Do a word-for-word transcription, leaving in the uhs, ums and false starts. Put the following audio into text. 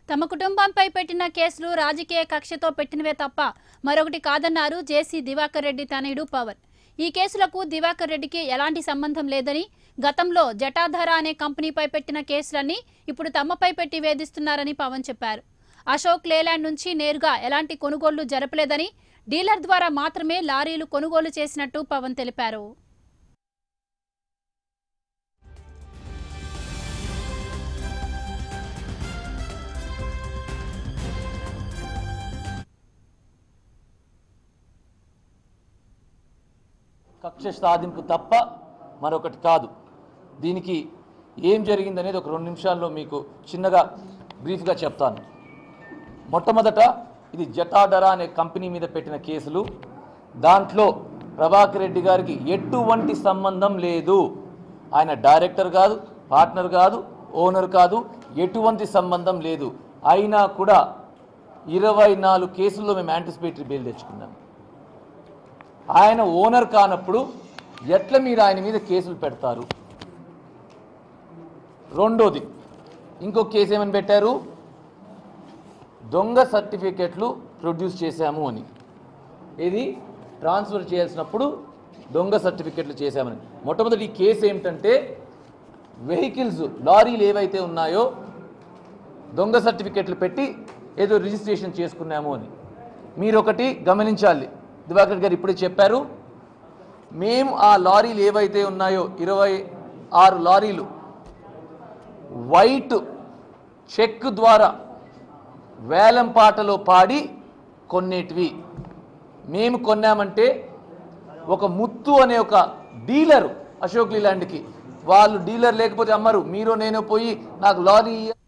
తమ కుటుంబంపై పెట్టిన కేసులు రాజకీయ కక్షతో పెట్టినవే తప్ప మరొకటి కాదన్నారు జేసీ దివాకర్ రెడ్డి తనయుడు పవన్. ఈ కేసులకు దివాకర్ రెడ్డికి ఎలాంటి సంబంధం లేదని, గతంలో జటాధార అనే కంపెనీపై పెట్టిన కేసులన్నీ ఇప్పుడు తమపై పెట్టి వేధిస్తున్నారని పవన్ చెప్పారు. అశోక్ లేలాండ్ నుంచి నేరుగా ఎలాంటి కొనుగోళ్లు జరపలేదని, డీలర్ ద్వారా మాత్రమే లారీలు కొనుగోలు చేసినట్టు పవన్ తెలిపారు. కక్ష సాధింపు తప్ప మరొకటి కాదు. దీనికి ఏం జరిగిందనేది ఒక రెండు నిమిషాల్లో మీకు చిన్నగా బ్రీఫ్గా చెప్తాను. మొట్టమొదట ఇది జటాధర అనే కంపెనీ మీద పెట్టిన కేసులు. దాంట్లో ప్రభాకర్ రెడ్డి గారికి ఎటువంటి సంబంధం లేదు. ఆయన డైరెక్టర్ కాదు, పార్ట్నర్ కాదు, ఓనర్ కాదు, ఎటువంటి సంబంధం లేదు. అయినా కూడా ఇరవై నాలుగు కేసుల్లో మేము యాంటిసిపేటరీ బెయిల్ తెచ్చుకున్నాం. ఆయన ఓనర్ కానప్పుడు ఎట్లా మీరు ఆయన మీద కేసులు పెడతారు? రెండోది, ఇంకో కేసు ఏమని పెట్టారు, దొంగ సర్టిఫికెట్లు ప్రొడ్యూస్ చేశాము అని. ఇది ట్రాన్స్ఫర్ చేయాల్సినప్పుడు దొంగ సర్టిఫికెట్లు చేశామని. మొట్టమొదటి ఈ కేసు ఏమిటంటే, వెహికల్స్ లారీలు ఏవైతే ఉన్నాయో దొంగ సర్టిఫికెట్లు పెట్టి ఏదో రిజిస్ట్రేషన్ చేసుకున్నాము అని. మీరు ఒకటి గమనించాలి, దివాకర్ గారు ఇప్పుడే చెప్పారు, మేము ఆ లారీలు ఏవైతే ఉన్నాయో ఇరవై ఆరు లారీలు వైట్ చెక్ ద్వారా వేలం పాటలో పాడి కొన్నేటివి. మేము కొన్నామంటే ఒక ముత్తు అనే ఒక డీలరు అశోక్ లేలాండ్కి, వాళ్ళు డీలర్ లేకపోతే అమ్మరు, మీరు నేను పోయి నాకు లారీ